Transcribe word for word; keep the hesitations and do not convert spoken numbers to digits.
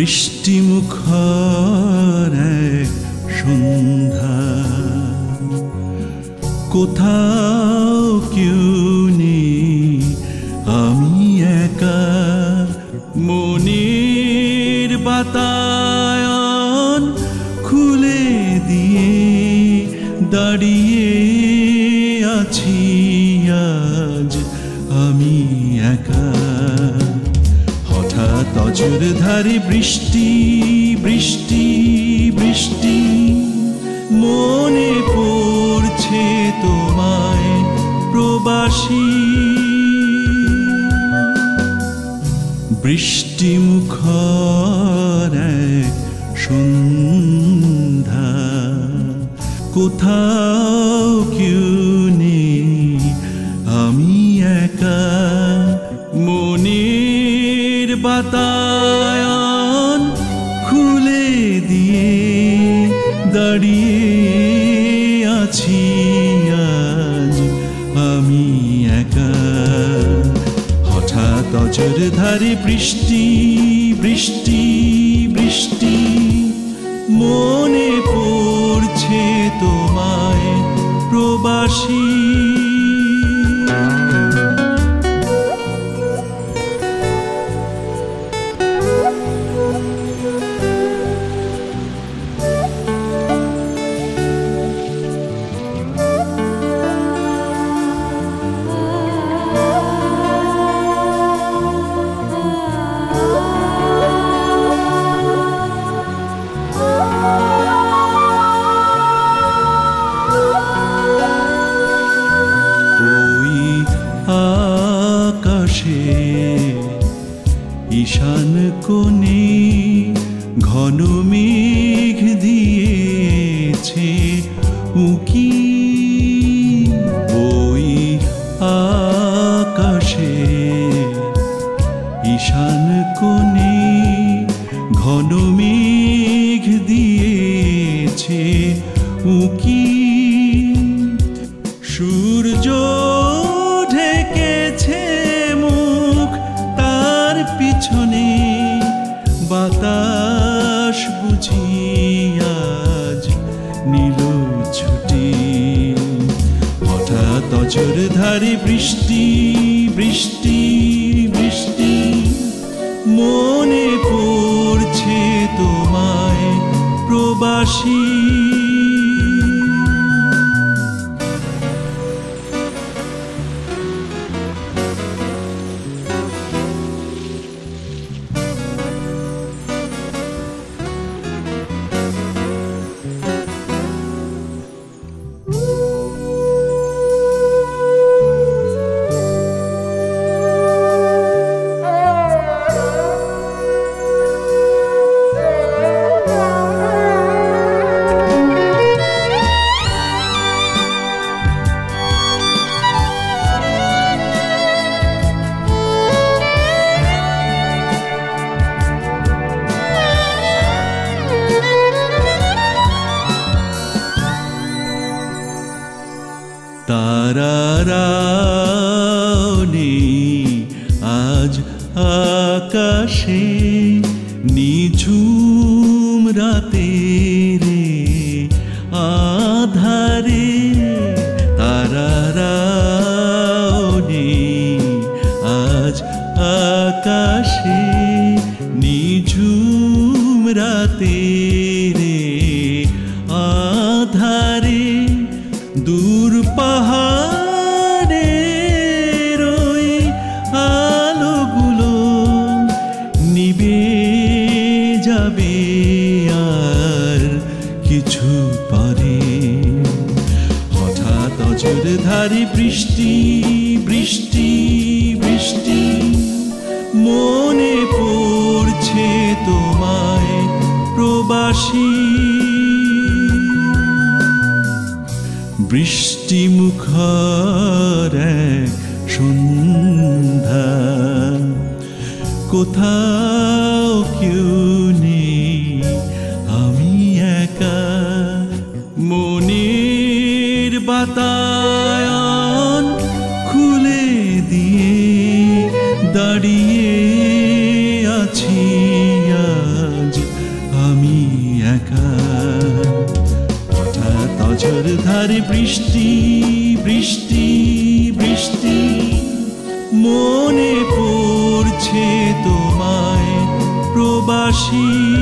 বৃষ্টিমুখর এক সন্ধ্যা, কোথাও কেউ নেই, আমি একা। মনের বাতায়ন খুলে দিয়ে দাঁড়িয়ে আছি আজ আমি একা। হঠাৎ অঝোর ধারে বৃষ্টি বৃষ্টি বৃষ্টি, মনে পড়ছে তোমায় প্রবাসী। বৃষ্টিমুখর এক সন্ধ্যা, কোথাও কেউ নেই, আমি একা। মনের বাতায়ন খুলে দিয়ে দাঁড়িয়ে আছি আজ আমি একা। হঠাৎ অঝোর ধারে বৃষ্টি বৃষ্টি বৃষ্টি, মনে পড়ছে তোমায় প্রবাসী। ঈশান কোণে ঘন মেঘ দিয়েছে উকি, ওই আকাশে ঈশান কোণে ঘন মেঘ দিয়েছে উকি। সূর্য ঢেকেছে মুখ, তার পিছনে বাতাস বুঝি আজ নীল ছুটি। হঠাৎ অঝোর ধারে বৃষ্টি বৃষ্টি বৃষ্টি, মনে পড়ছে তোমায় প্রবাসী। তারারাও নেই আজ আকাশে, নিঝুম রাতের আধারে। তারারাও নেই আজ আকাশে, নিঝুম রাতের আধারে। দূর পাহাড়ের ওই আলোগুলো নিবে যাবে আর কিছু পরে। হঠাৎ অঝোর ধারে বৃষ্টি বৃষ্টি বৃষ্টি, মনে পড়ছে তোমায় প্রবাসী। বৃষ্টিমুখর এক সন্ধ্যা, কোথাও কেউ নেই, আমি একা। মনের বাতায়ন খুলে দিয়ে দাঁড়িয়ে আছি আজ বৃষ্টি বৃষ্টি মনে পড়ছে তোমায় প্রবাসী